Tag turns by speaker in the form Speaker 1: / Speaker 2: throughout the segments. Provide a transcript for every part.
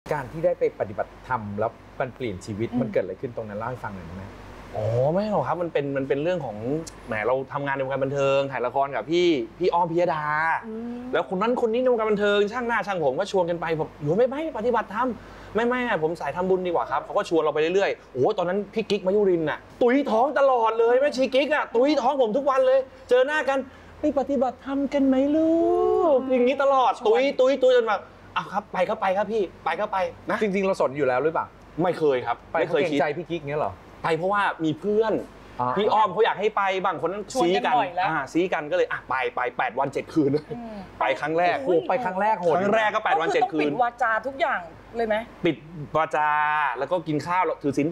Speaker 1: การที่ได้ไปปฏิบัติธรรมแล้วมันเปลี่ยนชีวิตมันเกิดอะไรขึ้นตรงนั้นเล่าให้ฟังหน่อยได้ไหม
Speaker 2: อ๋อไม่หรอกครับมันเป็นเรื่องของแหมเราทำงานในวงการบันเทิงถ่ายละครกับพี่อ้อมพิยดาแล้วคนนั้นคนนี้ในวงการบันเทิงช่างหน้าช่างผมก็ชวนกันไปแบบอยู่ไม่ปฏิบัติธรรมไม่ผมสายทำบุญดีกว่าครับเขาก็ชวนเราไปเรื่อยๆโอ้ตอนนั้นพี่กิ๊กมายุรินทร์น่ะตุ้ยท้องตลอดเลยแม่ชีกิ๊กอ่ะตุ้ยท้องผมทุกวันเลยเจอหน้ากันไปปฏิบัติธรรมกันไหมลูกอย่างนี้ตลอดตุ้ยจนแบบอ้าวครับไปครับพี่ไปก็ไปนะ
Speaker 1: จริงๆเราสนอยู่แล้วหรือเปล่า
Speaker 2: ไม่เคยครับ
Speaker 1: ไม่เคยคิดใจพี่กิ๊กเงี้ยหรอ
Speaker 2: ไปเพราะว่ามีเพื่อนพี่อ้อมเขาอยากให้ไปบางคนนั้นซีกันก็เลยไป8 วัน 7 คืนไปครั้งแรก
Speaker 1: ไปครั้งแรกโหด
Speaker 2: ครั้งแรกก็8 วัน 7 คืน
Speaker 3: ปิดวาจาทุกอย่างเลยไหม
Speaker 2: ปิดวาจาแล้วก็กินข้าวถือศีล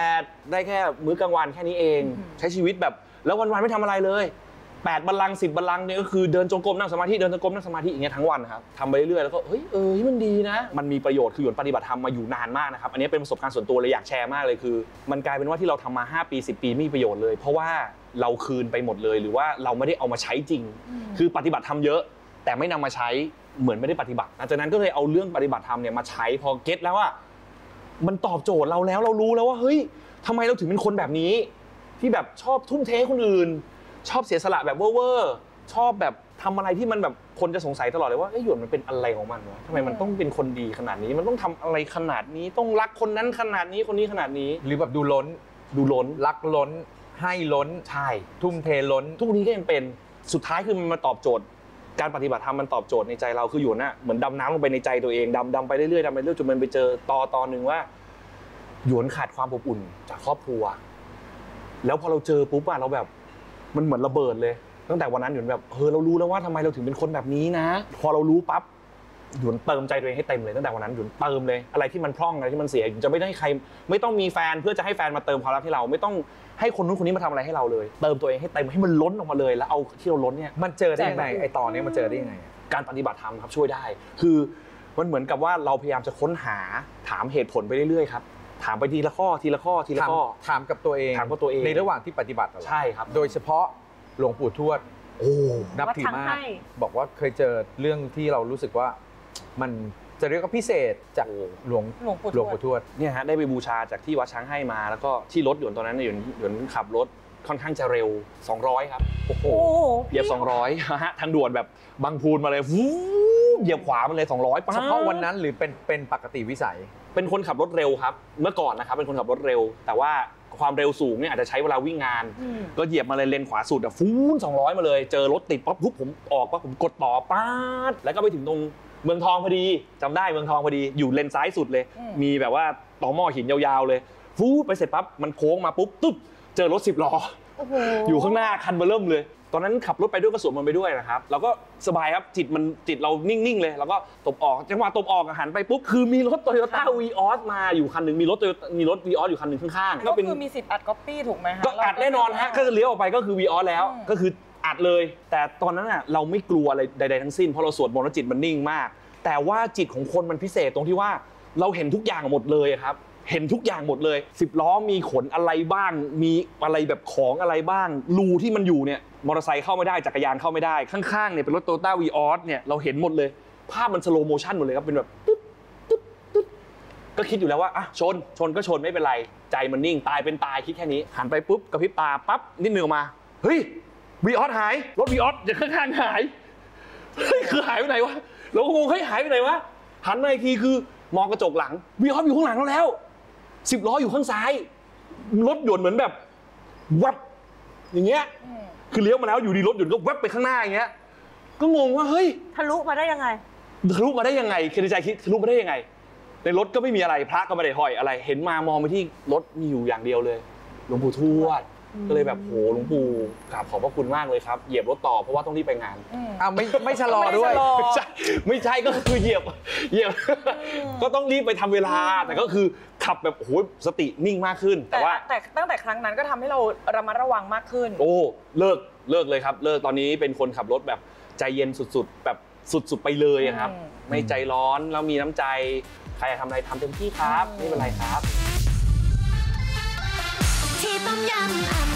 Speaker 2: 8ได้แค่มื้อกลางวันแค่นี้เองใช้ชีวิตแบบแล้ววันๆไม่ทำอะไรเลย8 บัลลังก์10 บัลลังก์เนี่ยก็คือเดินจงกรมนั่งสมาธิเดินจงกรมนั่งสมาธิอย่างเงี้ยทั้งวันครับทำไปเรื่อยๆแล้วก็เฮ้ยมันดีนะมันมีประโยชน์คือหยวนปฏิบัติธรรมมาอยู่นานมากนะครับอันนี้เป็นประสบการณ์ส่วนตัวเลยอยากแชร์มากเลยคือมันกลายเป็นว่าที่เราทำมา5 ปี 10 ปีไม่มีประโยชน์เลยเพราะว่าเราคืนไปหมดเลยหรือว่าเราไม่ได้เอามาใช้จริงคือปฏิบัติธรรมเยอะแต่ไม่นำมาใช้เหมือนไม่ได้ปฏิบัติหลังจากนั้นก็เลยเอาเรื่องปฏิบัติธรรมเนี่ยมาใช้พอเก็ตแล้วว่ามันตอบโจทย์เราแล้วเรารู้แล้วว่าเฮ้ยทำไมเราถึงเป็นคนแบบนี้ที่แบบชอบทุ่มเทคนอื่นชอบเสียสละแบบเว่อร์ชอบแบบทำอะไรที่มันแบบคนจะสงสัยตลอดเลยว่าหยวนมันเป็นอะไรของมันวะทำไมมันต้องเป็นคนดีขนาดนี้มันต้องทำอะไรขนาดนี้ต้องรักคนนั้นขนาดนี้คนนี้ขนาดนี้
Speaker 1: หรือแบบดูล้นรักล้นให้ล้น
Speaker 2: ใช่
Speaker 1: ทุ่มเทล้น
Speaker 2: ทุกนี้ก็ยังเป็นสุดท้ายคือมันมาตอบโจทย์การปฏิบัติธรรมมันตอบโจทย์ในใจเราคือหยวนน่ะเหมือนดำน้ำลงไปในใจตัวเองดำไปเรื่อยๆจนมันไปเจอตอนนึงว่าหยวนขาดความอบอุ่นจากครอบครัวแล้วพอเราเจอปุ๊บอะเราแบบมันเหมือนระเบิดเลยตั้งแต่วันนั้นหยวนแบบเรารู้แล้วว่าทำไมเราถึงเป็นคนแบบนี้นะพอเรารู้ปั๊บหยวนเติมใจตัวเองให้เต็มเลยตั้งแต่วันนั้นหยวนเติมเลยอะไรที่มันพร่องอะไรที่มันเสียจะไม่ได้ให้ใครไม่ต้องมีแฟนเพื่อจะให้แฟนมาเติมความรักให้เราไม่ต้องให้คนนู้นคนนี้มาทำอะไรให้เราเลยเติมตัวเองให้เต็มให้มันล้นออกมาเลยแล้วเอาที่เราล้นเนี่ย
Speaker 1: มันเจอได้ยังไงไอตอนนี้มันเจอได้ยังไง
Speaker 2: การปฏิบัติธรรมครับช่วยได้คือมันเหมือนกับว่าเราพยายามจะค้นหาถามเหตุผลไปเรื่อยๆครับถามไปทีละข้อ
Speaker 1: ถามกับตัวเองในระหว่างที่ปฏิบัติ
Speaker 2: ใช่ครับ
Speaker 1: โดยเฉพาะหลวงปู่ทวดนับถือมากบอกว่าเคยเจอเรื่องที่เรารู้สึกว่ามันจะเรียกว่าพิเศษจากหลวงปู่ทวด
Speaker 2: เนี่ยฮะได้ไปบูชาจากที่วัดช้างให้มาแล้วก็ที่รถหยวนตอนนั้นหยวนขับรถค่อนข้างจะเร็ว200ครับโอ้โหเหยียบ200ฮะทางด่วนแบบบางพูนมาเลยวู้เหยียบขวามาเลย200
Speaker 1: เฉพาะวันนั้นหรือเป็นปกติวิสัย
Speaker 2: เป็นคนขับรถเร็วครับเมื่อก่อนนะครับเป็นคนขับรถเร็วแต่ว่าความเร็วสูงเนี่ยอาจจะใช้เวลาวิ่งงานก็เหยียบมาเลยเลนขวาสุดฟูน200มาเลยเจอรถติดปั๊บผมออกปั๊บผมกดต่อป๊าดแล้วก็ไปถึงตรงเมืองทองพอดีจำได้เมืองทองพอดีอยู่เลนซ้ายสุดเลยมีแบบว่าต่อหม้อหินยาวๆเลยฟูไปเสร็จปั๊บมันโค้งมาปุ๊บตุ๊บเจอรถ10 ล้ออยู่ข้างหน้าคันเบอร์เริ่มเลยตอนนั้นขับรถไปด้วยก็สวดมนต์ไปด้วยนะครับเราก็สบายครับจิตเรานิ่งๆเลยแล้วก็ตบออกจังหวะตบออกหันไปปุ๊บคือมีรถ Toyota Vios มาอยู่คันนึงมีรถ Vios อยู่คันนึงข้าง
Speaker 3: ๆก็คือมีสิทธิ์อัดก๊อปปี้ถูกไหมฮะ
Speaker 2: ก็อัดแน่นอนฮะก็เลี้ยวออกไปก็คือ Vios แล้วก็คืออัดเลยแต่ตอนนั้นน่ะเราไม่กลัวอะไรใดๆทั้งสิ้นเพราะเราสวดมนต์แล้วจิตมันนิ่งมากแต่ว่าจิตของคนมันพิเศษตรงที่ว่าเราเห็นทุกอย่างหมดเลยครับเห็นทุกอย่างหมดเลย10 ล้อมีขนอะไรบ้างมีอะไรแบบของอะไรบ้างรูที่มันอยู่เนี่ยมอเตอร์ไซค์เข้าไม่ได้จักรยานเข้าไม่ได้ข้างๆเนี่ยเป็นรถ Toyota Vios เนี่ยเราเห็นหมดเลยภาพมันสโลว์โมชั่นหมดเลยครับเป็นแบบตึ๊ดก็คิดอยู่แล้วว่าอ่ะชนก็ชนไม่เป็นไรใจมันนิ่งตายเป็นตายคิดแค่นี้หันไปปุ๊บกระพริบตาปั๊บนิดนึงออกมาเฮ้ย Vios หายรถ Vios จากข้างๆหายเฮ้ยคือหายไปไหนวะเราก็งงเฮ้ยหายไปไหนวะหันมาอีกทีคือมองกระจกหลัง Vios อยู่ข้างหลังเราแล้ว10 ล้ออยู่ข้างซ้ายรถยนต์เหมือนแบบวับอย่างเงี้ยคือเลี้ยวมาแล้วอยู่ดีรถยนต์ก็แวบไปข้างหน้าอย่างเงี้ยก็งงว่าเฮ้ย
Speaker 3: ทะลุมาได้ยังไง
Speaker 2: คิดในใจคิดทะลุมาได้ยังไงในรถก็ไม่มีอะไรพระก็ไม่ได้ห้อยอะไรเห็นมามองไปที่รถมีอยู่อย่างเดียวเลยหลวงปู่ทวดก็เลยแบบโหหลวงปู่กราบขอบพระคุณมากเลยครับเหยียบรถต่อเพราะว่าต้องรีบไปงาน
Speaker 1: ไม่ชะลอด้วย
Speaker 2: ไม่ใช่ก็คือเหยียบก็ต้องรีบไปทำเวลาแต่ก็คือขับแบบโหสตินิ่งมากขึ้น
Speaker 3: แต่ตั้งแต่ครั้งนั้นก็ทำให้เราระมัดระวังมากขึ้น
Speaker 2: โอ้เลิกเลยครับเลิกตอนนี้เป็นคนขับรถแบบใจเย็นสุดๆแบบสุดๆไปเลยครับไม่ใจร้อนแล้วมีน้ำใจใครอยากทำอะไรทำเต็มที่ครับไม่เป็นไรครับที่ต้มยำ